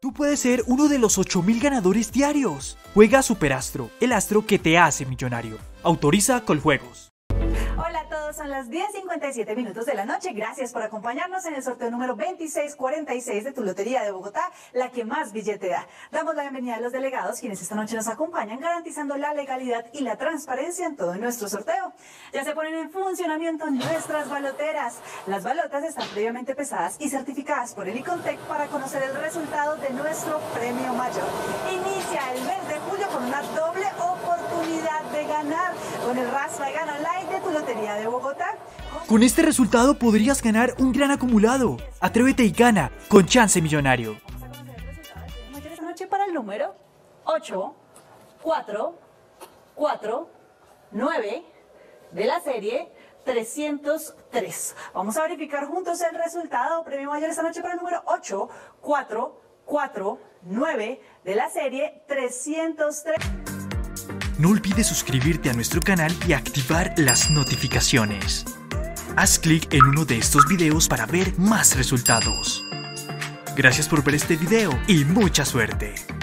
Tú puedes ser uno de los 8000 ganadores diarios. Juega Superastro, el astro que te hace millonario. Autoriza Coljuegos. Hola a todos, son las 10:57 minutos de la noche. Gracias por acompañarnos en el sorteo número 2646 de tu Lotería de Bogotá, la que más billete da. Damos la bienvenida a los delegados, quienes esta noche nos acompañan, garantizando la legalidad y la transparencia en todo nuestro sorteo. Ya se ponen en funcionamiento nuestras baloteras. Las balotas están previamente pesadas y certificadas por el Icontec para conocer el resultado de nuestro premio mayor. Inicia el mes de julio con una doble oportunidad de ganar con el Raspa y Gana Online de tu Lotería de Bogotá. Con este resultado podrías ganar un gran acumulado. Atrévete y gana con chance millonario. Vamos a conocer el resultado del premio mayor esta noche para el número 8, 4, 4, 9 de la serie 303. Vamos a verificar juntos el resultado. Premio mayor esta noche para el número 8, 4, 4, 9 de la serie 303. No olvides suscribirte a nuestro canal y activar las notificaciones. Haz clic en uno de estos videos para ver más resultados. Gracias por ver este video y mucha suerte.